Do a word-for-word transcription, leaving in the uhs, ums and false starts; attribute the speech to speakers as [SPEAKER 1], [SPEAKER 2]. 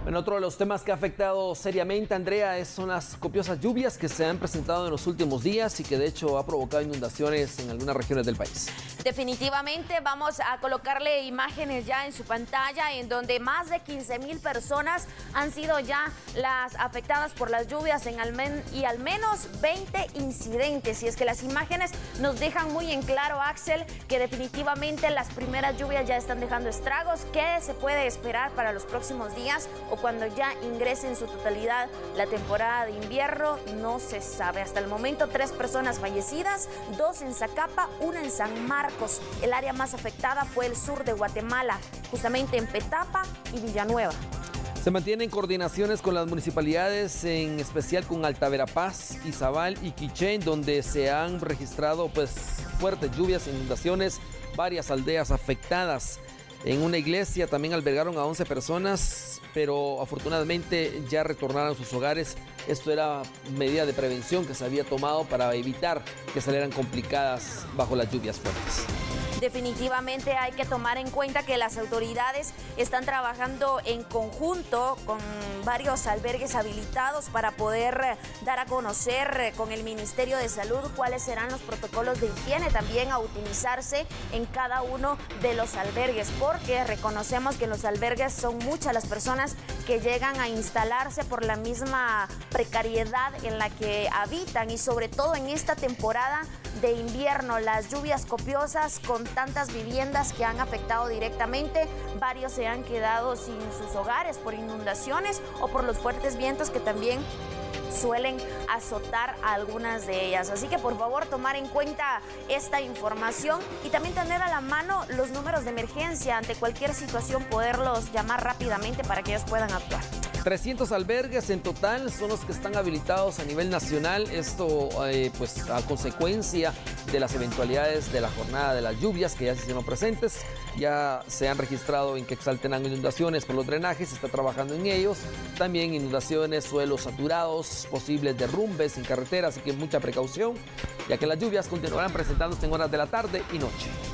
[SPEAKER 1] Bueno, otro de los temas que ha afectado seriamente, Andrea, son las copiosas lluvias que se han presentado en los últimos días y que de hecho ha provocado inundaciones en algunas regiones del país.
[SPEAKER 2] Definitivamente vamos a colocarle imágenes ya en su pantalla en donde más de quince mil personas han sido ya las afectadas por las lluvias en al men y al menos veinte incidentes. Y es que las imágenes nos dejan muy en claro, Axel, que definitivamente las primeras lluvias ya están dejando estragos. ¿Qué se puede esperar para los próximos días o cuando ya ingrese en su totalidad la temporada de invierno? No se sabe. Hasta el momento, tres personas fallecidas, dos en Zacapa, una en San Marcos. El área más afectada fue el sur de Guatemala, justamente en Petapa y Villanueva.
[SPEAKER 1] Se mantienen coordinaciones con las municipalidades, en especial con Alta Verapaz, Izabal y Quichén, donde se han registrado pues, fuertes lluvias e inundaciones, varias aldeas afectadas. En una iglesia también albergaron a once personas, pero afortunadamente ya retornaron a sus hogares. Esto era medida de prevención que se había tomado para evitar que salieran complicadas bajo las lluvias fuertes.
[SPEAKER 2] Definitivamente hay que tomar en cuenta que las autoridades están trabajando en conjunto con varios albergues habilitados para poder dar a conocer con el Ministerio de Salud cuáles serán los protocolos de higiene también a utilizarse en cada uno de los albergues, porque reconocemos que en los albergues son muchas las personas que llegan a instalarse por la misma precariedad en la que habitan y sobre todo en esta temporada de invierno, las lluvias copiosas con tantas viviendas que han afectado directamente, varios se han quedado sin sus hogares por inundaciones o por los fuertes vientos que también suelen azotar a algunas de ellas. Así que por favor tomar en cuenta esta información y también tener a la mano los números de emergencia ante cualquier situación, poderlos llamar rápidamente para que ellos puedan actuar.
[SPEAKER 1] trescientos albergues en total son los que están habilitados a nivel nacional. Esto eh, pues a consecuencia de las eventualidades de la jornada de las lluvias que ya se hicieron presentes. Ya se han registrado en Quetzaltenango inundaciones por los drenajes, se está trabajando en ellos. También inundaciones, suelos saturados, posibles derrumbes en carretera, así que mucha precaución, ya que las lluvias continuarán presentándose en horas de la tarde y noche.